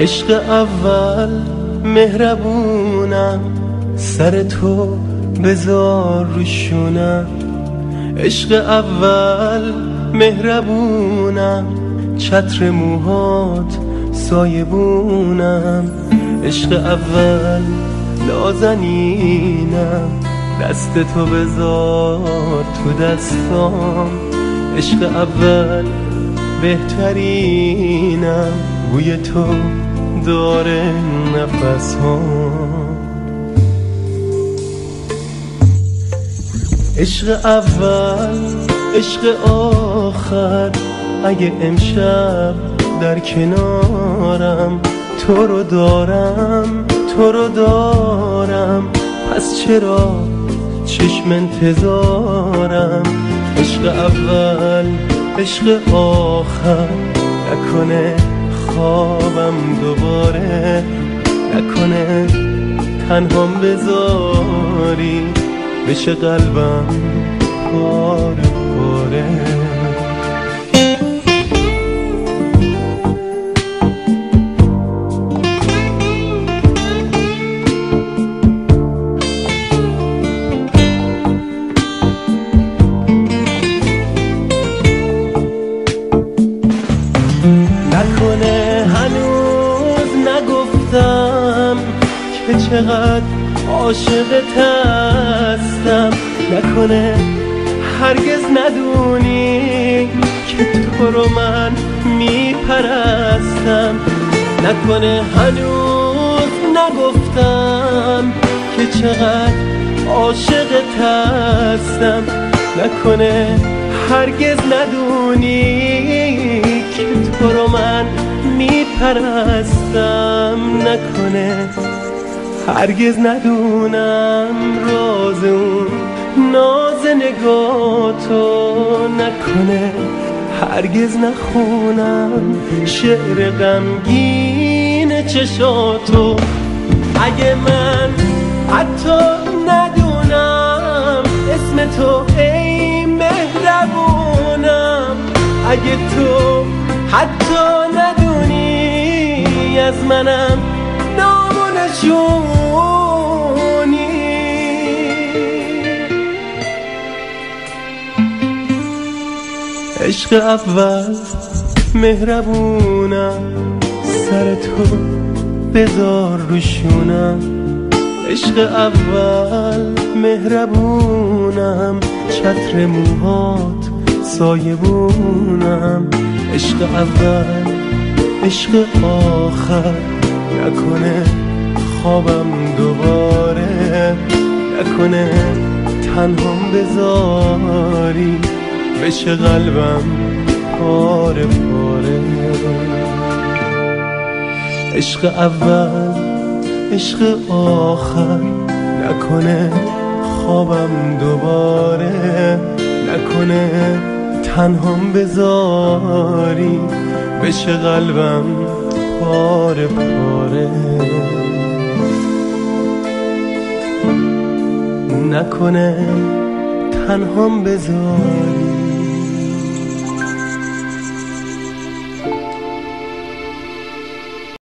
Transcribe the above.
عشق اول مهربونم، سر تو بذار روشونم. عشق اول مهربونم، چتر موهات سایبونم. عشق اول نازنینم، دست تو بذار تو دستام. عشق اول بهترینم، بوی تو داره نفس ها. عشق اول عشق آخر، اگه امشب در کنارم تو رو دارم تو رو دارم، پس چرا چشم انتظارم؟ عشق اول عشق آخر، نکنه خوابم دوباره، نکنه تنهام بذاری بشه قلبم پاره پاره. نکنه هنوز نگفتم که چقدر عاشقت هستم، نکنه هرگز ندونی که تو رو من میپرستم، نکنه هنوز نگفتم که چقدر عاشقت هستم، نکنه هرگز ندونی که تو رو من میپرستم، نکنه هرگز ندونم راز اون ناز نگاتو، نکنه هرگز نخونم شعر غمگین چشاتو. اگه من حتی ندونم اسم تو ای مهربونم، اگه تو حتی ندونی از منم نام و نشونی. عشق اول مهربونم، سر تو بذار روشونم. عشق اول مهربونم، چتر موهات سایبونم. عشق اول عشق آخر، نکنه خوابم دوباره، نکنه تنهام بذاری بشه قلبم پاره پاره. عشق اول عشق آخر، نکنه خوابم دوباره، نکنه تنهام بذاری بشه قلبم پاره پاره. نکنه تنهام بذاری